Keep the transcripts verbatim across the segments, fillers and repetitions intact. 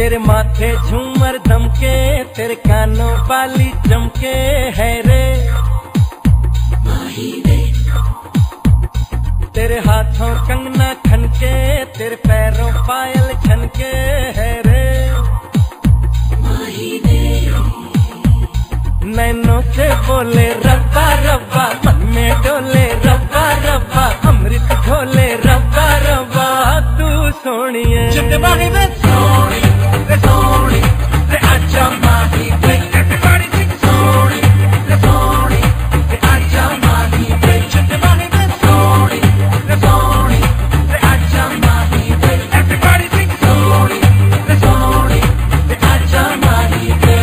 तेरे माथे झूमर दमके, तेरे कानों वाली चमके है रे तेरे हाथों कंगना खनके, तेरे पैरों पायल छनके है रे नैनों से बोले रब्बा रब्बा, मन में डोले रब्बा रब्बा, अमृत घोले रब्बा रब्बा, तू सोनिए सोनी रे सोनी रे आजा माही रे, everybody sing सोनी रे सोनी रे आजा माही रे, everybody रे सोनी रे सोनी रे आजा माही रे, everybody sing सोनी रे सोनी रे आजा माही रे।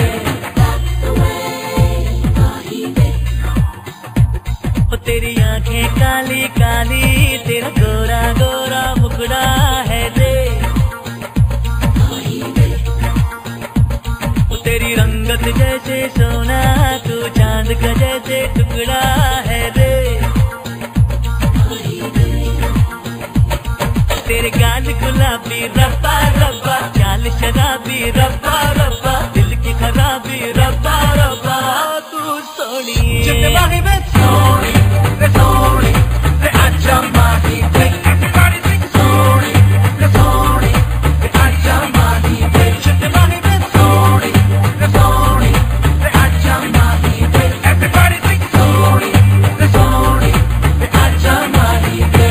ओ तेरी आंखें काली काली, तेरा गोरा गोरा मुखड़ा है रे तेरी रंगत जैसे सोना, तू चांद का जैसे टुकड़ा है रे तेरे गाल गुलाबी रब्बा रब्बा, चाल शराबी रब्बा रब्बा, दिल की खराबी रब्बा रब्बा, तू सोनिए सोनी रे सोनी रे आजा माही रे, everybody sing सोनी रे सोनी रे आजा माही रे, everybody रे सोनी रे सोनी रे आजा माही रे, everybody sing सोनी रे सोनी रे आजा माही रे।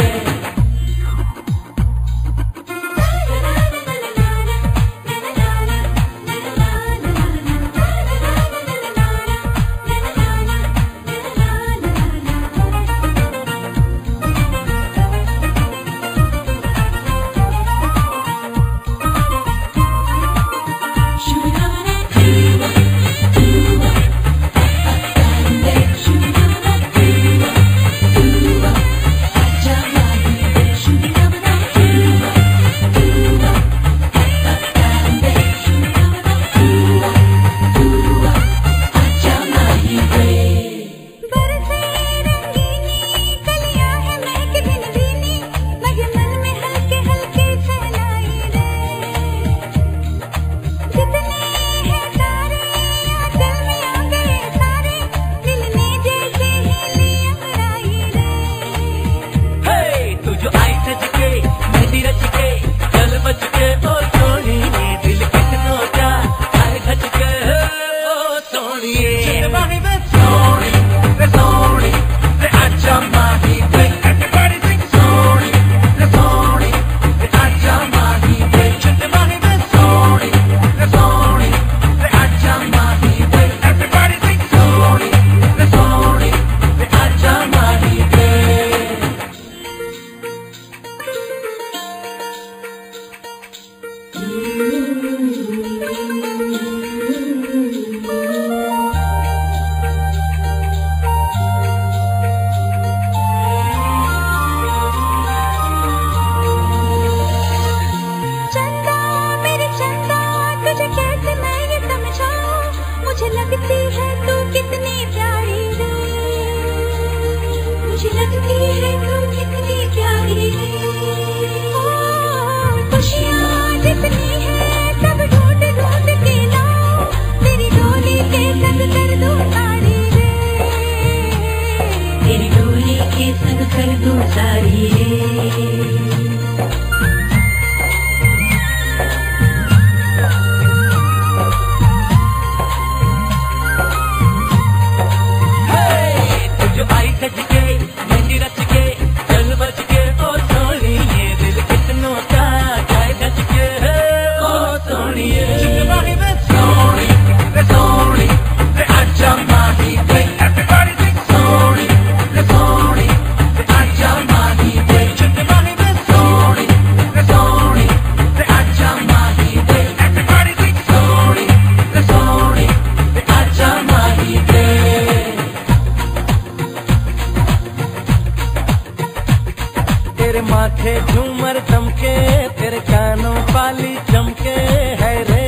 तेरे माथे झूमर दमके, तेरे कानों वाली चमके है रे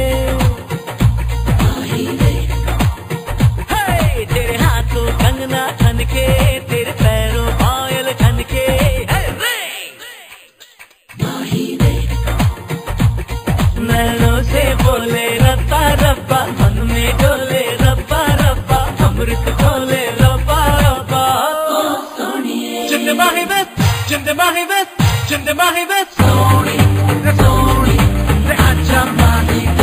हे तेरे हाथों कंगना खनके, तेरे पैरों पायल खनके है रे। वे जिंद माही वे जिंद माही वे सोनी रे सोनी रे आजा माही